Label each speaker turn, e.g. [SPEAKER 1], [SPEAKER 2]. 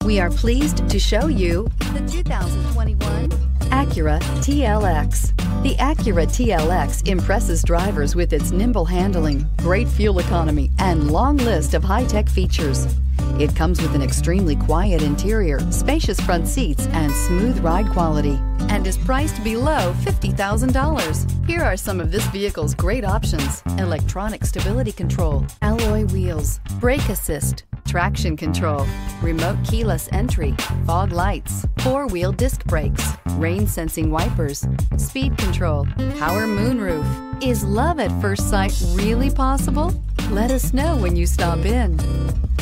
[SPEAKER 1] We are pleased to show you the 2021 Acura TLX. The Acura TLX impresses drivers with its nimble handling, great fuel economy, and long list of high-tech features. It comes with an extremely quiet interior, spacious front seats, and smooth ride quality, and is priced below $50,000. Here are some of this vehicle's great options: electronic stability control, alloy wheels, brake assist, traction control, remote keyless entry, fog lights, four-wheel disc brakes, rain sensing wipers, speed control, power moonroof. Is love at first sight really possible? Let us know when you stop in.